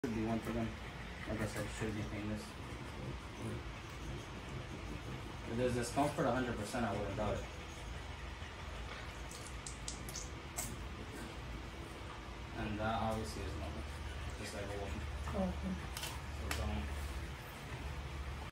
Should be one for them. Like I said, should be painless. If there's discomfort 100%, I wouldn't doubt it. And that obviously is normal, just like a woman. Okay.